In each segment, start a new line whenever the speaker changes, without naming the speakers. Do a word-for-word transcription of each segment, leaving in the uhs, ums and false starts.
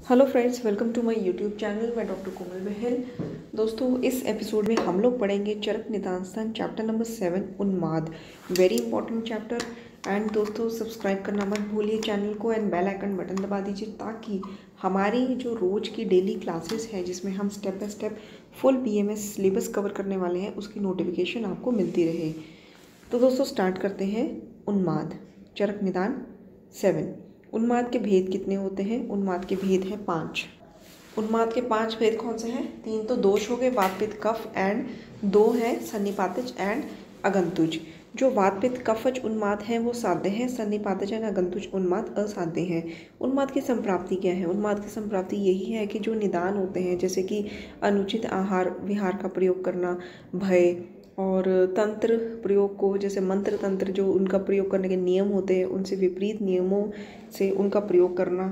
Hello friends, welcome to my YouTube channel. मैं doctor Komal Bahl. दोस्तों, इस एपिसोड में हम लोग पढ़ेंगे चरक निदान स्थान चैप्टर नंबर सेवन, उन्माद। Very important chapter. एंड दोस्तों, सब्सक्राइब करना मत भूलिए चैनल को एंड बेल आइकन बटन दबा दीजिए ताकि हमारी जो रोज़ की डेली क्लासेस है जिसमें हम step by step full BMS syllabus cover करने वाले हैं उसकी नोटिफिकेशन आपको मिलती रहे। तो दोस्तों, स्टार्ट करते हैं। उन्माद, चरक निदान सेवन। उन्माद के भेद कितने होते हैं? उन्माद के भेद हैं पांच। उन्माद के पांच भेद कौन से हैं? तीन तो दोष हो गए, वात पित्त कफ, एंड दो हैं सन्निपातज एंड अगंतुज। जो वात पित्त कफज उन्माद हैं वो साध्य हैं, सन्निपातज एंड अगंतुज उन्माद असाध्य हैं। उन्माद की संप्राप्ति क्या है? उन्माद की संप्राप्ति यही है कि जो निदान होते हैं जैसे कि अनुचित आहार विहार का प्रयोग करना, भय और तंत्र प्रयोग को, जैसे मंत्र तंत्र जो उनका प्रयोग करने के नियम होते हैं उनसे विपरीत नियमों से उनका प्रयोग करना,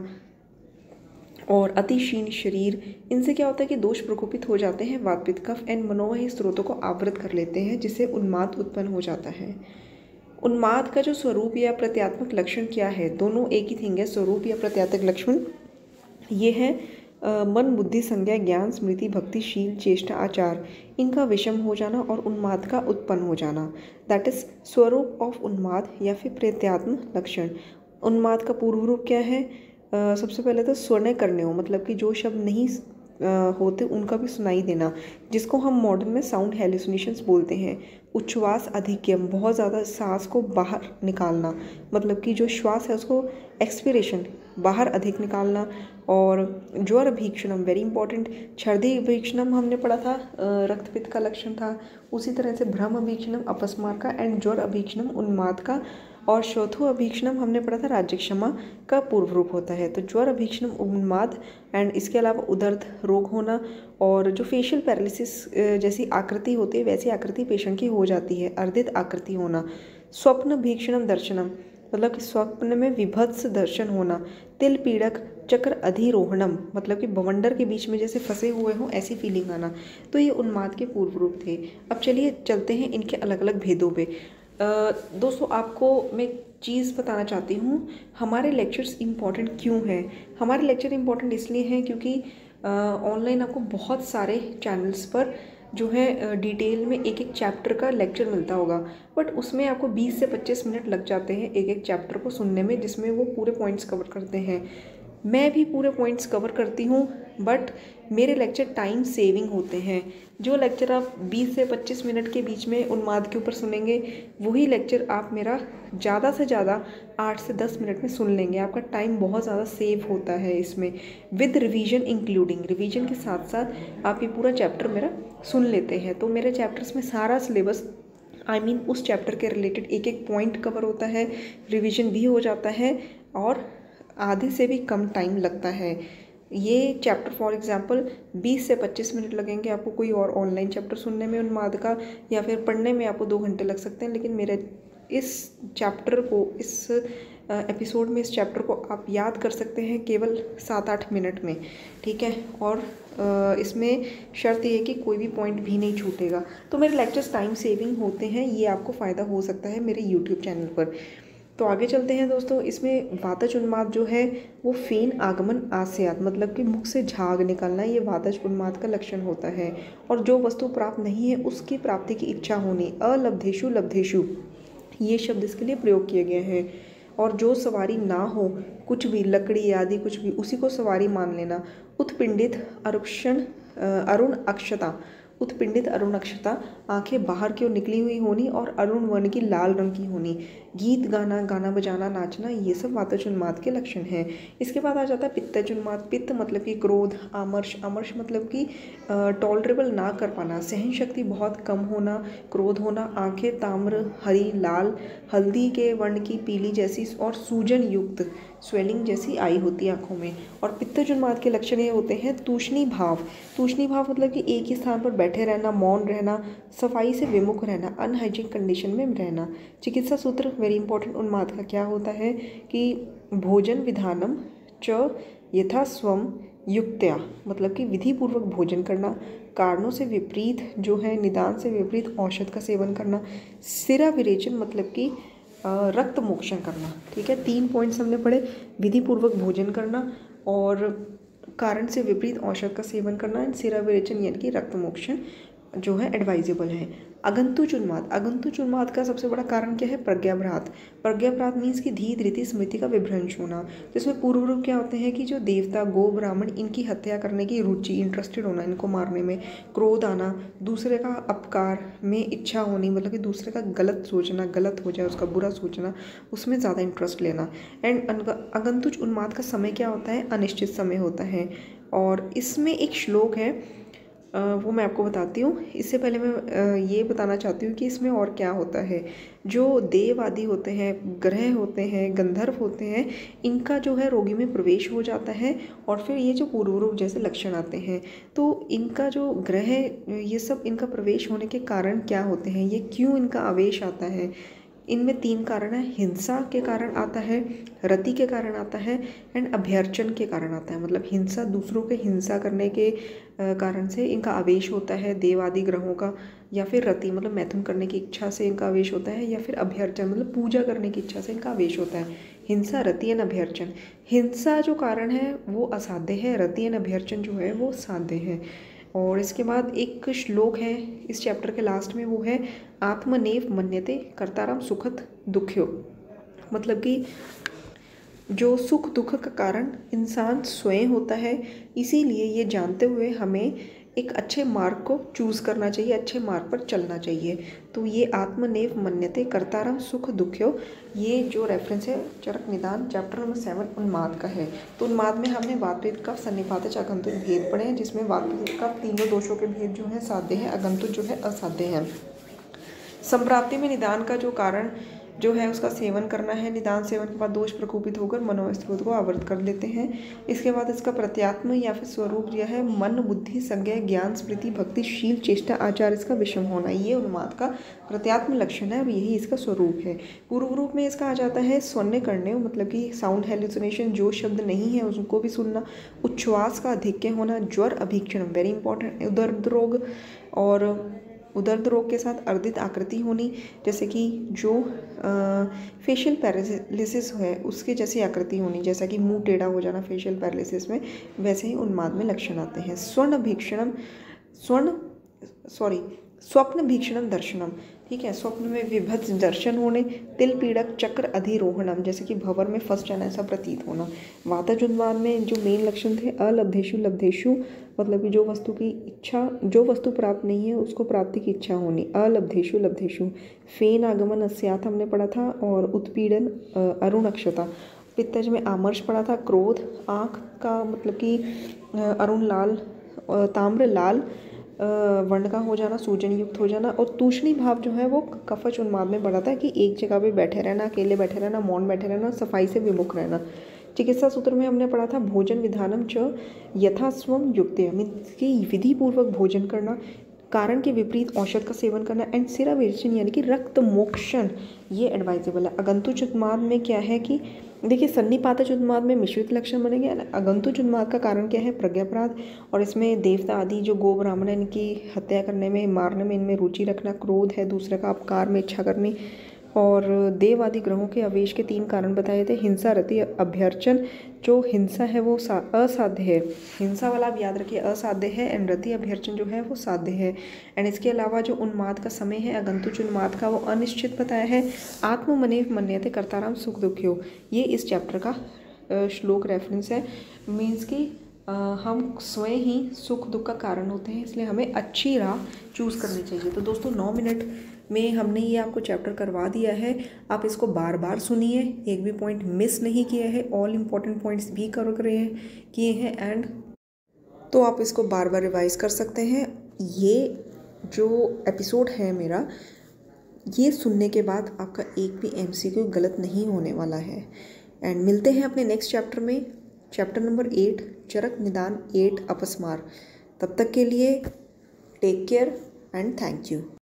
और अतिशीन शरीर, इनसे क्या होता है कि दोष प्रकोपित हो जाते हैं, वात पित्त कफ एंड मनोवाही स्रोतों को आवृत कर लेते हैं जिससे उन्माद उत्पन्न हो जाता है। उन्माद का जो स्वरूप या प्रत्यात्मक लक्षण क्या है? दोनों एक ही थिंग है। स्वरूप या प्रत्यात्मक लक्षण ये है मन बुद्धि संज्ञा ज्ञान स्मृति भक्ति शील चेष्टा आचार, इनका विषम हो जाना और उन्माद का उत्पन्न हो जाना। दैट इज स्वरूप ऑफ उन्माद या फिर प्रत्यात्म लक्षण। उन्माद का पूर्व रूप क्या है? uh, सबसे पहले तो स्वर्ण करने हो, मतलब कि जो शब्द नहीं uh, होते उनका भी सुनाई देना, जिसको हम मॉडर्न में साउंड हेलुसिनेशंस बोलते हैं। उच्छ्वास अधिक्यम, बहुत ज़्यादा सांस को बाहर निकालना, मतलब कि जो श्वास है उसको एक्सपिरेशन बाहर अधिक निकालना। और ज्वर अभीक्षणम, वेरी इंपॉर्टेंट। छर्दी अभीक्षणम हमने पढ़ा था, रक्तपित्त का लक्षण था। उसी तरह से भ्रम अभीक्षणम अपस्मार का एंड ज्वर अभीक्षणम उन्माद का, और शोथो अभीक्षणम हमने पढ़ा था राज्य क्षमा का पूर्व रूप होता है। तो ज्वर अभीक्षणम उन्माद, एंड इसके अलावा उदर्द रोग होना, और जो फेशियल पैरालिसिस जैसी आकृति होती है वैसी आकृति पेशेंट की हो जाती है, अर्धित आकृति होना। स्वप्न भीक्षणम दर्शनम, मतलब कि स्वप्न में विभत्स दर्शन होना। तिल पीड़क चक्र अधिरोहणम, मतलब कि बवंडर के बीच में जैसे फंसे हुए हों ऐसी फीलिंग आना। तो ये उन्माद के पूर्व रूप थे। अब चलिए चलते हैं इनके अलग अलग भेदों पे। दोस्तों, आपको मैं चीज़ बताना चाहती हूँ, हमारे लेक्चर्स इम्पॉर्टेंट क्यों हैं? हमारे लेक्चर इम्पॉर्टेंट इसलिए हैं क्योंकि ऑनलाइन आपको बहुत सारे चैनल्स पर जो है डिटेल में एक एक चैप्टर का लेक्चर मिलता होगा, बट उसमें आपको बीस से पच्चीस मिनट लग जाते हैं एक एक चैप्टर को सुनने में, जिसमें वो पूरे पॉइंट्स कवर करते हैं। मैं भी पूरे पॉइंट्स कवर करती हूँ, बट मेरे लेक्चर टाइम सेविंग होते हैं। जो लेक्चर आप बीस से पच्चीस मिनट के बीच में उन्माद के ऊपर सुनेंगे, वही लेक्चर आप मेरा ज़्यादा से ज़्यादा आठ से दस मिनट में सुन लेंगे। आपका टाइम बहुत ज़्यादा सेव होता है इसमें, विद रिवीजन इंक्लूडिंग। रिवीजन के साथ साथ आप ये पूरा चैप्टर मेरा सुन लेते हैं। तो मेरे चैप्टर्स में सारा syllabus, I I mean mean, उस चैप्टर के रिलेटेड एक एक पॉइंट कवर होता है, रिवीजन भी हो जाता है, और आधे से भी कम टाइम लगता है। ये चैप्टर फॉर एग्जांपल बीस से पच्चीस मिनट लगेंगे आपको कोई और ऑनलाइन चैप्टर सुनने में उन्माद का, या फिर पढ़ने में आपको दो घंटे लग सकते हैं, लेकिन मेरे इस चैप्टर को, इस एपिसोड में इस चैप्टर को आप याद कर सकते हैं केवल सात आठ मिनट में, ठीक है। और इसमें शर्त ये है कि कोई भी पॉइंट भी नहीं छूटेगा। तो मेरे लेक्चर्स टाइम सेविंग होते हैं, ये आपको फ़ायदा हो सकता है मेरे यूट्यूब चैनल पर। तो आगे चलते हैं दोस्तों। इसमें वातज उन्माद जो है वो फेन आगमन आस्यात, मतलब कि मुख से झाग निकलना, ये वातज उन्माद का लक्षण होता है। और जो वस्तु प्राप्त नहीं है उसकी प्राप्ति की इच्छा होनी, अलब्धेशु लब्धेशु, ये शब्द इसके लिए प्रयोग किए गए हैं। और जो सवारी ना हो, कुछ भी लकड़ी आदि कुछ भी, उसी को सवारी मान लेना। उत्पिंडित अरुक्षण अरुण अक्षता, उत्पिंडित अरुण अक्षता, आंखें बाहर की ओर निकली हुई होनी और अरुण वर्ण की लाल रंग की होनी। गीत गाना, गाना बजाना, नाचना, ये सब वातज उन्माद के लक्षण हैं। इसके बाद आ जाता है पित्तज उन्माद। पित्त मतलब कि क्रोध, आमर्ष, अमर्ष मतलब कि टॉलरेबल ना कर पाना, सहन शक्ति बहुत कम होना, क्रोध होना, आंखें ताम्र, हरी, लाल, हल्दी के वर्ण की, पीली जैसी, और सूजन युक्त, स्वेलिंग जैसी आई होती है आंखों में। और पित्तज उन्माद के लक्षण ये होते हैं तूष्णी भाव। तूष्णी भाव मतलब कि एक ही स्थान पर बैठे रहना, मौन रहना, सफाई से विमुख रहना, अनहाइजीन कंडीशन में रहना। चिकित्सा सूत्र वेरी इंपॉर्टेंट उन्माद का क्या होता है कि भोजन विधानम च यथा स्वम युक्त्या, मतलब कि विधि पूर्वक भोजन करना, कारणों से विपरीत जो है निदान से विपरीत औषध का सेवन करना, सिरा विरेचन मतलब कि रक्त मोक्षण करना, ठीक है। तीन पॉइंट्स हमने पढ़े, विधि पूर्वक भोजन करना, और कारण से विपरीत औषध का सेवन करना एंड सिरा विरेचन यानी कि रक्त मोक्षण जो है एडवाइजेबल है। अगंतुज उन्माद, अगंतुज उन्माद का सबसे बड़ा कारण क्या है? प्रज्ञाभ्रात। प्रज्ञाभ्रात मीन्स की धीर धृति स्मृति का विभ्रंश होना। जिसमें पूर्व रूप क्या होते हैं कि जो देवता, गो, ब्राह्मण, इनकी हत्या करने की रुचि, इंटरेस्टेड होना इनको मारने में, क्रोध आना, दूसरे का अपकार में इच्छा होनी, मतलब कि दूसरे का गलत सोचना, गलत हो जाए उसका बुरा सोचना, उसमें ज़्यादा इंटरेस्ट लेना। एंड अगंतुज उन्माद का समय क्या होता है? अनिश्चित समय होता है। और इसमें एक श्लोक है, वो मैं आपको बताती हूँ। इससे पहले मैं ये बताना चाहती हूँ कि इसमें और क्या होता है। जो देव आदि होते हैं, ग्रह होते हैं, गंधर्व होते हैं, इनका जो है रोगी में प्रवेश हो जाता है और फिर ये जो पूर्व रूप जैसे लक्षण आते हैं, तो इनका जो ग्रह, ये सब इनका प्रवेश होने के कारण क्या होते हैं, ये क्यों इनका आवेश आता है? इनमें तीन कारण है। हिंसा के कारण आता है, रति के कारण आता है एंड अभ्यर्चन के कारण आता है। मतलब हिंसा, दूसरों के हिंसा करने के कारण से इनका आवेश होता है देव आदि ग्रहों का, या फिर रति मतलब मैथुन करने की इच्छा से इनका आवेश होता है, या फिर अभ्यर्चन मतलब पूजा करने की इच्छा से इनका आवेश होता है। हिंसा, रति एंड अभ्यर्चन। हिंसा जो कारण है वो असाध्य है, रति एंड अभ्यर्चन जो है वो साध्य है। और इसके बाद एक श्लोक है इस चैप्टर के लास्ट में, वो है आत्मनेव मन्यते कर्तारम सुखद दुख्यो। मतलब कि जो सुख दुख का कारण इंसान स्वयं होता है, इसीलिए ये जानते हुए हमें एक अच्छे मार्ग को चूज़ करना चाहिए, अच्छे मार्ग पर चलना चाहिए। तो ये आत्मनेव मन्यते कर्तारम सुख दुख्यो, ये जो रेफरेंस है चरक निदान चैप्टर नंबर सेवन उन्माद का है। तो उन्माद में हमने वातपित्त का सन्निपातज अगंतुज भेद पढ़े हैं, जिसमें वातपित्त का तीनों दोषों के भेद जो है साध्य है, अगंतुज जो है असाध्य है। संप्राप्ति में निदान का जो कारण जो है उसका सेवन करना है। निदान सेवन के बाद दोष प्रकोपित होकर मनोस्रोत को आवृत कर लेते हैं। इसके बाद इसका प्रत्यात्म या फिर स्वरूप यह है मन, बुद्धि, संज्ञा, ज्ञान, स्मृति, भक्ति, शील, चेष्टा, आचार इसका विषम होना, ये उन्माद का प्रत्यात्म लक्षण है और यही इसका स्वरूप है। पूर्व रूप में इसका आ जाता है स्वर्ण करने, मतलब कि साउंड हेलुसिनेशन, जो शब्द नहीं है उसको भी सुनना, उच्छ्वास का अधिक्य होना, ज्वर, अभीक्षण वेरी इंपॉर्टेंट, उदर्द रोग, और उदर्द रोग के साथ अर्दित आकृति होनी, जैसे कि जो फेशियल पैरालिसिस है उसके जैसी आकृति होनी, जैसा कि मुंह टेढ़ा हो जाना फेशियल पैरालिसिस में, वैसे ही उन्माद में लक्षण आते हैं। स्वर्ण भीक्षणम, स्वर्ण सॉरी स्वप्न भीक्षणम दर्शनम, ठीक है, स्वप्न में विभत्स दर्शन होने, तिल पीड़क चक्र अधिरोहणम, जैसे कि भंवर में फंस जाना ऐसा प्रतीत होना। वातज उन्माद में जो मेन लक्षण थे अलब्धेषु लब्धेषु, मतलब कि जो वस्तु की इच्छा, जो वस्तु प्राप्त नहीं है उसको प्राप्ति की इच्छा होनी, अलब्धेषु लब्धेषु। फेन आगमन अस्याथ हमने पढ़ा था, और उत्पीड़न अरुणक्षता। पित्तज में आमर्श पढ़ा था, क्रोध, आँख का मतलब कि अरुण लाल, ताम्र लाल वर्ण का हो जाना, सूजन युक्त हो जाना, और तूष्णी भाव जो है वो कफच उन्माद में बढ़ाता है कि एक जगह पे बैठे रहना, अकेले बैठे रहना, मौन बैठे रहना, सफाई से विमुख रहना। चिकित्सा सूत्र में हमने पढ़ा था भोजन विधानम च यथास्वम युक्त्या, मीन्स की विधि पूर्वक भोजन करना, कारण के विपरीत औषध का सेवन करना, एंड सिरा विरेचन यानी कि रक्त मोक्षण, ये एडवाइजेबल है। अगंतुज उन्माद में क्या है कि देखिए सन्निपातज उन्माद में मिश्रित लक्षण बनेंगे। अगंतुज उन्माद का कारण क्या है? प्रज्ञापराध, और इसमें देवता आदि जो गो ब्राह्मण है इनकी हत्या करने में, मारने में इनमें रुचि रखना, क्रोध है, दूसरे का अपकार में इच्छा करनी, और देव आदि ग्रहों के आवेश के तीन कारण बताए थे। हिंसा, रति, अभ्यर्चन। जो हिंसा है वो असाध्य है, हिंसा वाला आप याद रखिए असाध्य है, एंड रति अभ्यर्चन जो है वो साध्य है। एंड इसके अलावा जो उन्माद का समय है अगंतुज उन्माद का, वो अनिश्चित बताया है। आत्ममनेव मन्यते कर्तारम सुख दुख्यो, ये इस चैप्टर का श्लोक रेफरेंस है। मीन्स कि हम स्वयं ही सुख दुख का कारण होते हैं, इसलिए हमें अच्छी राह चूज़ करनी चाहिए। तो दोस्तों नौ मिनट में हमने ये आपको चैप्टर करवा दिया है, आप इसको बार बार सुनिए, एक भी पॉइंट मिस नहीं किया है, ऑल इम्पॉर्टेंट पॉइंट्स भी कवर करे हैं किए हैं, एंड तो आप इसको बार बार रिवाइज कर सकते हैं। ये जो एपिसोड है मेरा, ये सुनने के बाद आपका एक भी एमसीक्यू गलत नहीं होने वाला है। एंड मिलते हैं अपने नेक्स्ट चैप्टर में, चैप्टर नंबर एट, चरक निदान एट अपस्मार। तब तक के लिए take care and thank you.